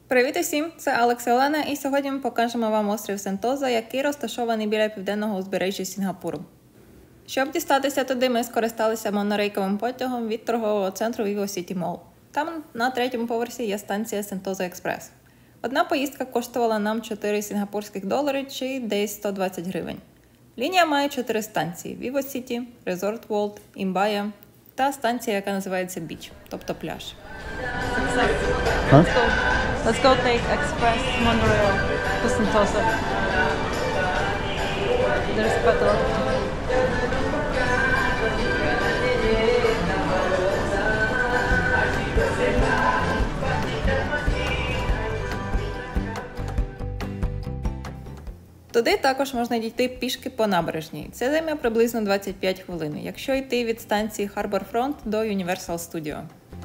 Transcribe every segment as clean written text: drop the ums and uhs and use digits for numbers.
Привіт усім! Це Алекс і Олена, і сьогодні ми покажемо вам острів Сентоза, який розташований біля південного узбережжя Сінгапуру. Щоб дістатися туди, ми скористалися монорейковим потягом від торгового центру Vivo City Mall. Там на третьому поверсі є станція Сентоза Експрес. Одна поїздка коштувала нам 4 сінгапурських долари чи десь 120 гривень. Лінія має 4 станції – Vivo City, Resort World, Imbaia та станція, яка називається Beach, тобто пляж. Let's go take Express monorail to Sentosa. There's quite a lot of people. Туди також можна дійти пішки по набережній. Це займе приблизно 25 хвилин, якщо йти від станції Harbourfront до Universal Studio.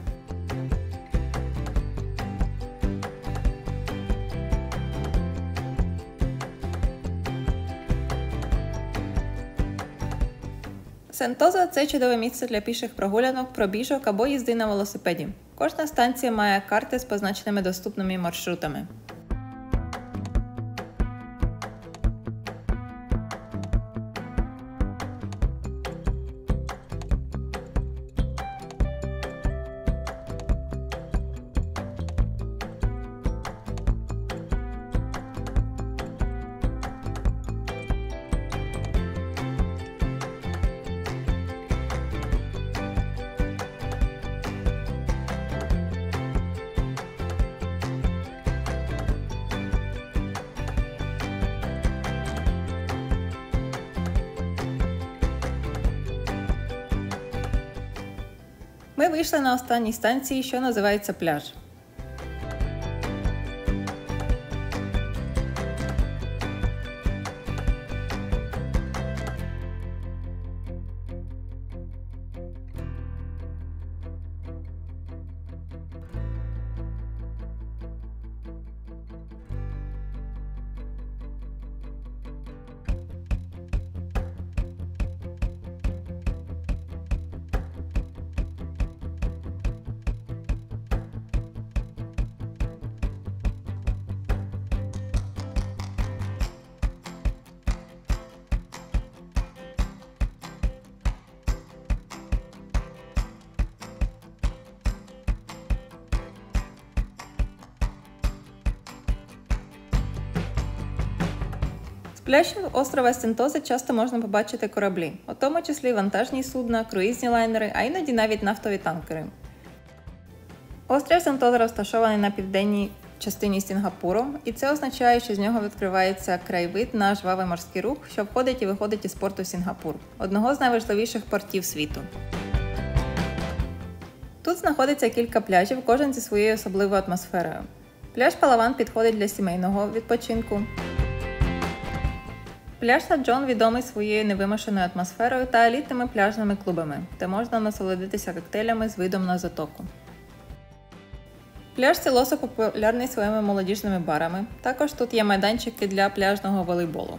Сентоза – це чудове місце для піших прогулянок, пробіжок або їзди на велосипеді. Кожна станція має карти з позначеними доступними маршрутами. Ми вийшли на останній станції, що називається пляж. З пляжів острова Сентоза часто можна побачити кораблі, у тому числі вантажні судна, круїзні лайнери, а іноді навіть нафтові танкери. Острів Сентоза розташований на південній частині Сінгапуру, і це означає, що з нього відкривається краєвид на жвавий морський рух, що входить і виходить із порту Сінгапур, одного з найважливіших портів світу. Тут знаходиться кілька пляжів, кожен зі своєю особливою атмосферою. Пляж Палаван підходить для сімейного відпочинку. Пляж Саджон відомий своєю невимушеною атмосферою та елітними пляжними клубами, де можна насолодитися коктейлями з видом на затоку. Пляж Силосо популярний своїми молодіжними барами, також тут є майданчики для пляжного волейболу.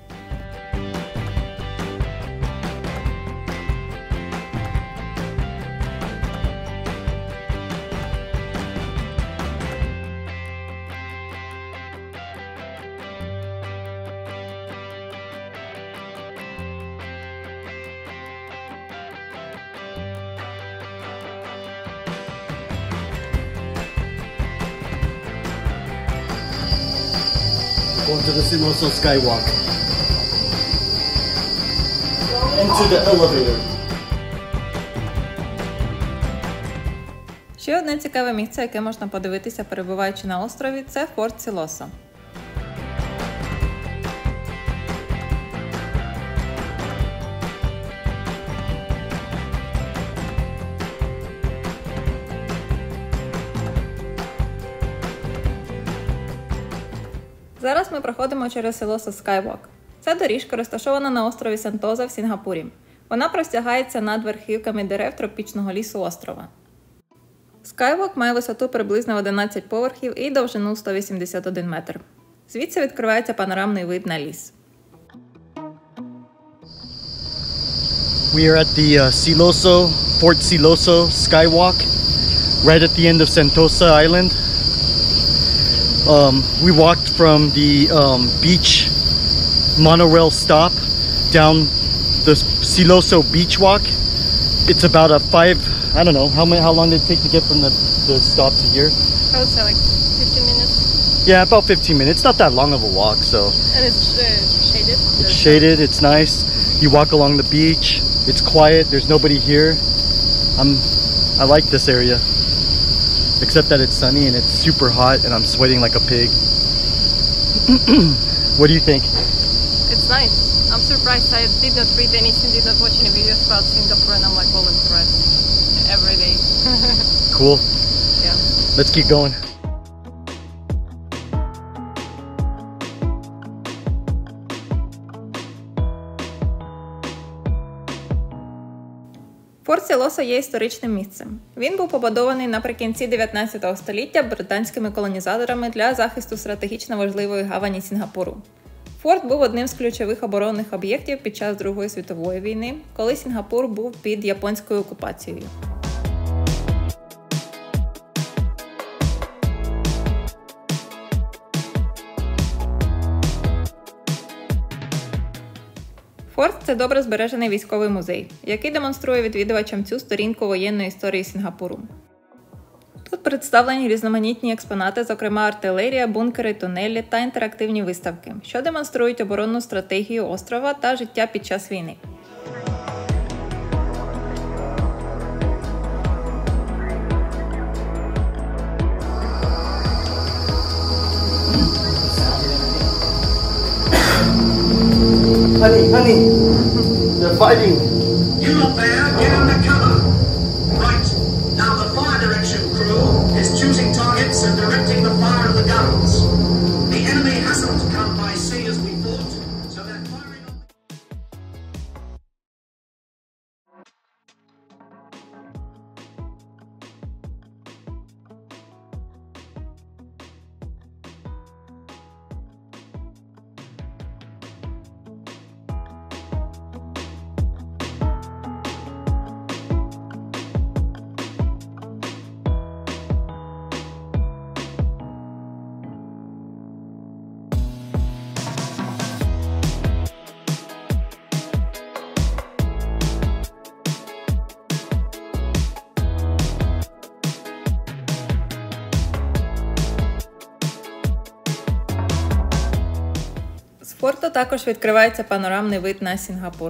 Go to the Siloso Skywalk. Into the elevator. Ще одне цікаве місце, яке можна подивитися, перебуваючи на острові, це Форт Силосо. Зараз ми проходимо через Силосо Skywalk. Це доріжка, розташована на острові Сентоза в Сінгапурі. Вона простягається над верхівками дерев тропічного лісу острова. Skywalk має висоту приблизно 11 поверхів і довжину 181 метр. Звідси відкривається панорамний вид на ліс. We are at the Fort Siloso Skywalk, right at the end of Sentosa Island. We walked from the beach monorail stop down the Siloso beach walk. It's about a I don't know, how long did it take to get from the stop to here? I would say like 15 minutes. Yeah, about 15 minutes. It's not that long of a walk, so. And it's shaded. It's shaded, it's nice. You walk along the beach, it's quiet, there's nobody here. I like this area. Except that it's sunny and it's super hot and I'm sweating like a pig. What do you think? It's nice. I'm surprised. I did not read anything, did not watch any videos about Singapore, and I'm like all impressed every day. Cool. Yeah. Let's keep going. Форт Сілосо є історичним місцем. Він був побудований наприкінці 19 століття британськими колонізаторами для захисту стратегічно важливої гавані Сінгапуру. Форт був одним з ключових оборонних об'єктів під час Другої світової війни, коли Сінгапур був під японською окупацією. Форт – це добре збережений військовий музей, який демонструє відвідувачам цю сторінку воєнної історії Сінгапуру. Тут представлені різноманітні експонати, зокрема артилерія, бункери, тунелі та інтерактивні виставки, що демонструють оборонну стратегію острова та життя під час війни. Honey, they're fighting. You up there, get under cover. Right, now the fire direction crew is choosing targets and directing the fire of the guns. The enemy hasn't come by sea as we thought, so they're firing on the... З форту також відкривається панорамний вид на Сінгапур.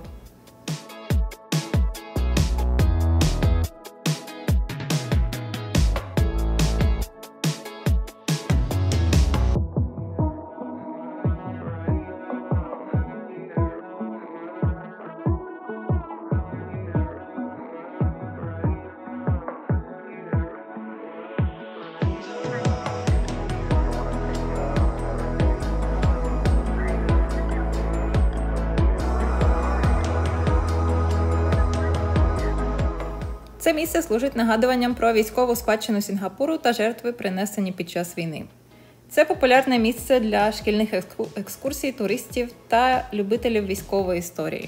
Це місце служить нагадуванням про військову спадщину Сінгапуру та жертви, принесені під час війни. Це популярне місце для шкільних екскурсій, туристів та любителів військової історії.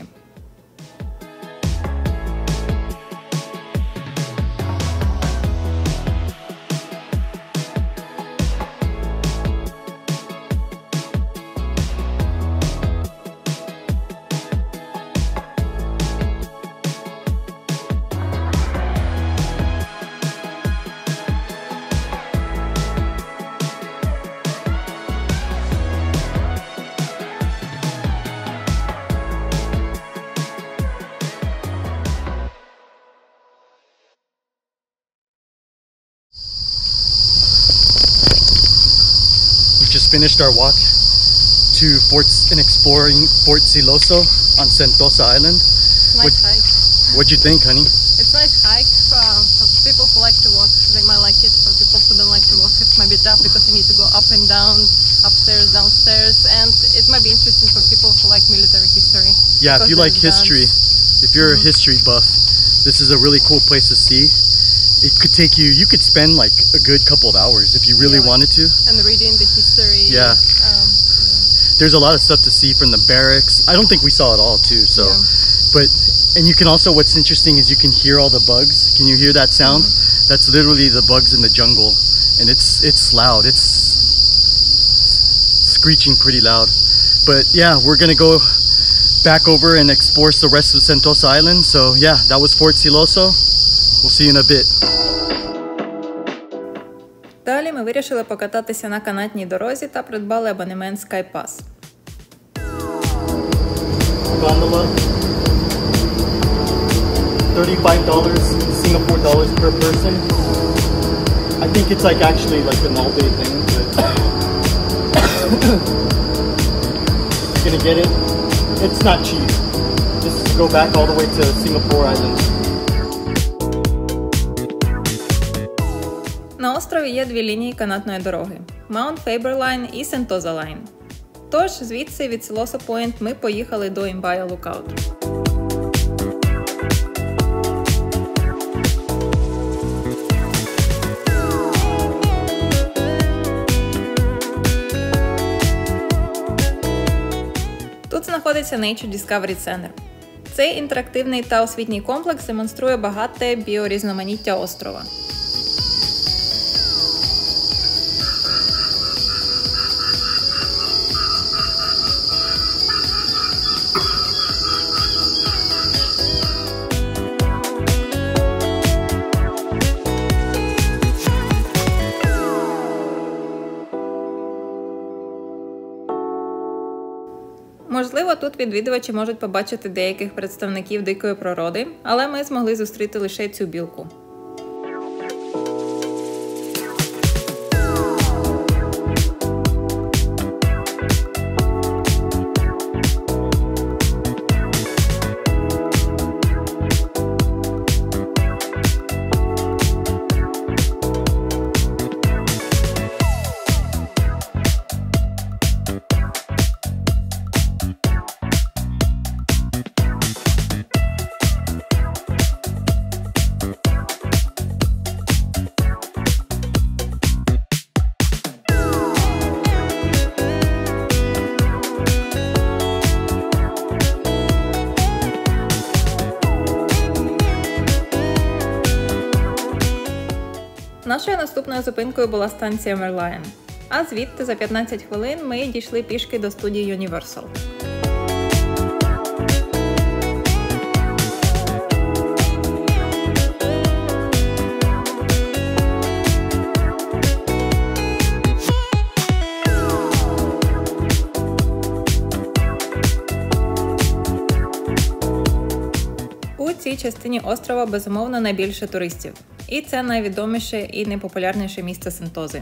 Just finished our walk to exploring Fort Siloso on Sentosa Island. Nice hike. What'd you think, honey? It's a nice hike for people who like to walk. They might like it. For people who don't like to walk, it might be tough because you need to go up and down, upstairs, downstairs, and it might be interesting for people who like military history. Yeah, if you like history, if you're a history buff, this is a really cool place to see. It could take you, you could spend like a good couple of hours if you really wanted to. And reading the history. Yeah. There's a lot of stuff to see from the barracks. I don't think we saw it all too, so. But, and you can also, what's interesting is you can hear all the bugs. Can you hear that sound? That's literally the bugs in the jungle. And it's loud. screeching pretty loud. But yeah, we're gonna go back over and explore the rest of Sentosa Island. So yeah, that was Fort Siloso. We'll see you in a bit. Далі ми вирішили покататися на канатній дорозі та придбали абонемент SkyPass. Gondola, $35 Singapore dollars per person. I think it's like actually like an all-day thing, but you're gonna get it. It's not cheap. Just go back all the way to Singapore Island. На острові є дві лінії канатної дороги – Mount Faber Line і Sentosa Line. Тож, звідси від Siloso Point ми поїхали до Imbaia Lookout. Тут знаходиться Nature Discovery Center. Цей інтерактивний та освітній комплекс демонструє багате біорізноманіття острова. Можливо, тут відвідувачі можуть побачити деяких представників дикої природи, але ми змогли зустріти лише цю білку. Нашою наступною зупинкою була станція Merlion, а звідти за 15 хвилин ми дійшли пішки до студії Universal. У цій частині острова безумовно найбільше туристів. І це найвідоміше і найпопулярніше місце Сентози.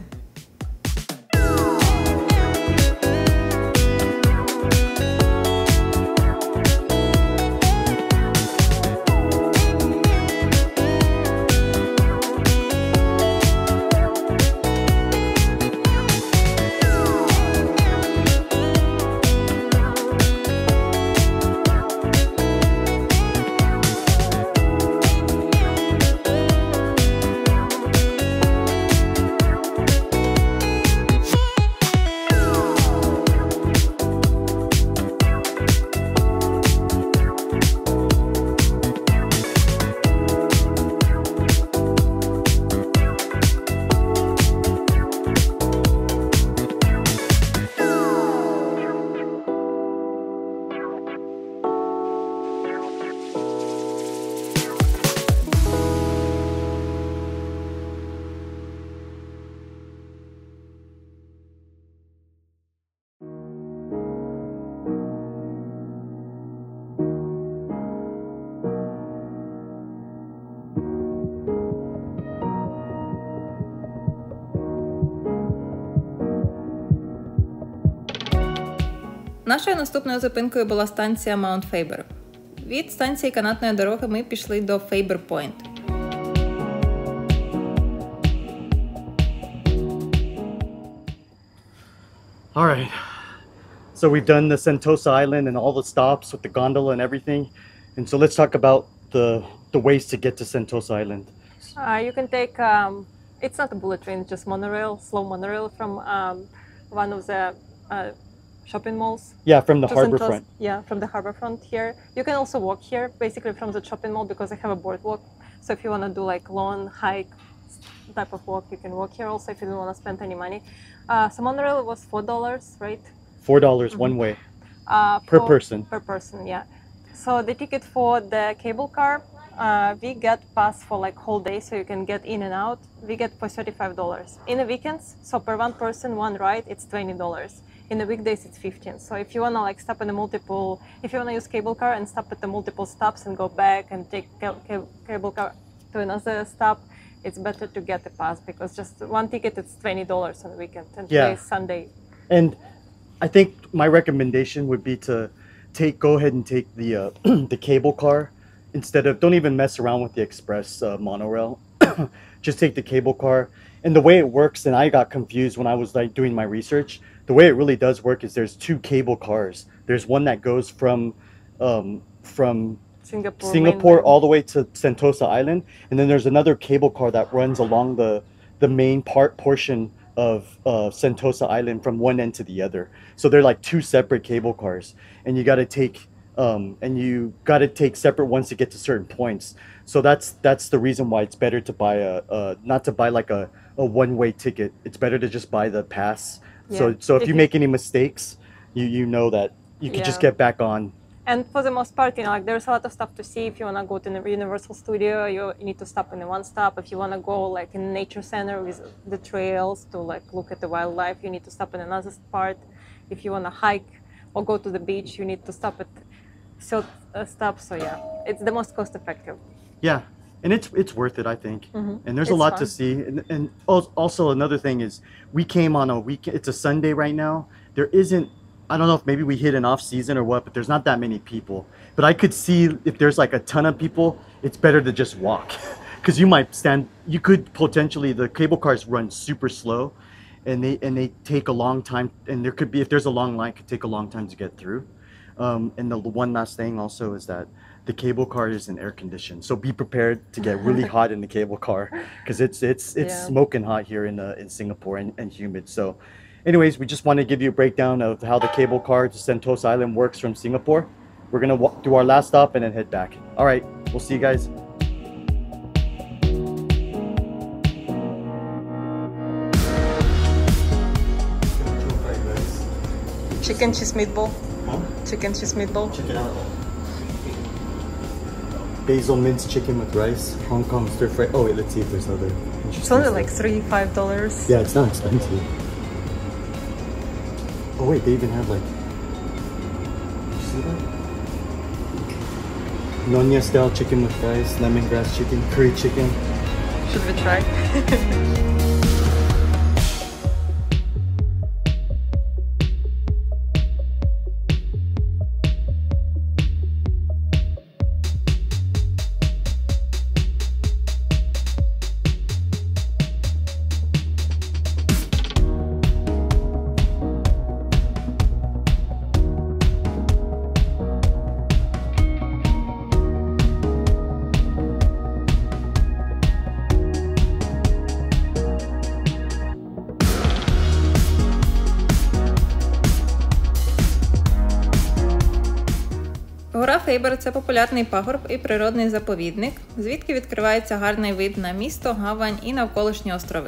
Нашою наступною зупинкою була станція Mount Faber. Від станції канатної дороги ми пішли до Faber Point. All right. So we've done the Sentosa Island and all the stops with the gondola and everything. And so let's talk about the ways to get to Sentosa Island. You can take, it's not a bullet train, it's just monorail, slow monorail from one of the shopping malls. Yeah, from the to harbor Sentosa. front. Yeah, from the harbor front here. You can also walk here, basically from the shopping mall, because I have a boardwalk. So if you want to do like long hike type of walk, you can walk here also if you don't want to spend any money. So monorail was $4, right? $4 one way. Per person. Per person, yeah. So the ticket for the cable car, we get pass for like whole day, so you can get in and out. We get for $35 in the weekends. So per one person, one ride, it's $20. In the weekdays, it's $15. So if you wanna like stop in if you wanna use cable car and stop at the multiple stops and go back and take cable car to another stop, it's better to get a pass because just one ticket it's $20 on the weekend and Yeah. today's Sunday. And I think my recommendation would be to go ahead and take the the cable car instead of, don't even mess around with the express monorail. Just take the cable car. And the way it works, and I got confused when I was like doing my research, the way it really does work is there's two cable cars. There's one that goes from Singapore all the way to Sentosa Island, and then there's another cable car that runs along the main portion of Sentosa Island from one end to the other. So they're like two separate cable cars, and you got to take separate ones to get to certain points. So that's the reason why it's better to buy not to buy like a one-way ticket. It's better to just buy the pass. Yeah. So if you make any mistakes, you know that you can just get back on. And for the most part, like there's a lot of stuff to see. If you want to go to the Universal Studio, you need to stop in the one stop. If you want to go like in nature center with the trails to like look at the wildlife, you need to stop in another part. If you want to hike or go to the beach, you need to stop at stop. So yeah, it's the most cost effective. Yeah, and it's worth it, I think. And there's a It's lot fun. to see. And also another thing is, we came on a weekend. It's a Sunday right now. There isn't, I don't know if maybe we hit an off season or what, but there's not that many people. But I could see if there's like a ton of people, it's better to just walk. Because you could potentially, the cable cars run super slow and they take a long time. And there could be, if there's a long line, it could take a long time to get through. And the one last thing also is that the cable car isn't air conditioned. So be prepared to get really hot in the cable car because it's Yeah. smoking hot here in Singapore and humid. So anyways, we just want to give you a breakdown of how the cable car to Sentosa Island works from Singapore. We're going to do our last stop and then head back. All right, we'll see you guys. Chicken cheese meatball. Chicken cheese meatball. Check it out. Basil minced chicken with rice, Hong Kong stir fry. Oh wait, let's see if there's other interesting It's only stuff. like $3-5. Yeah, it's not expensive. Oh wait, they even have like, did you see that? Nonya style chicken with rice, lemongrass chicken, curry chicken. Should we try? Гора Фейбер – це популярний пагорб і природний заповідник, звідки відкривається гарний вид на місто, гавань і навколишні острови.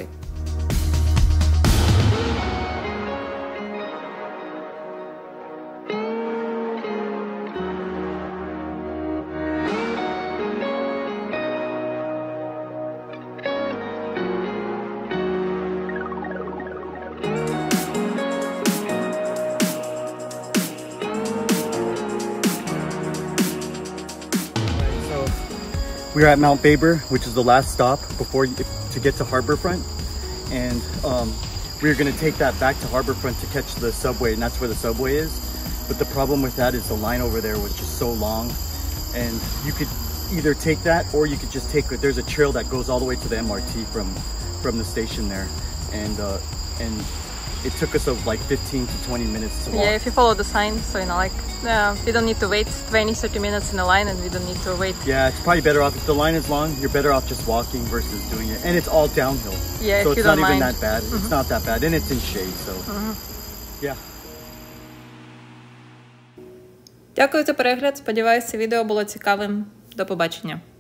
We're at Mount Baber, which is the last stop to get to Harbourfront, and we're gonna take that back to Harbourfront to catch the subway, and that's where the subway is. But the problem with that is the line over there was just so long, and you could either take that or you could just take it. There's a trail that goes all the way to the MRT from the station there, and it took us like 15 to 20 minutes to walk. Yeah, if you follow the sign, so we don't need to wait 20-30 minutes in a line, and we don't need to wait. Yeah, it's probably better off if the line is long. You're better off just walking versus doing it, and it's all downhill. Yeah, so if it's you not don't even mind. that bad. It's not that bad, and it's in shade. So yeah. Дякую за перегляд. Сподіваюся, відео було цікавим. До побачення.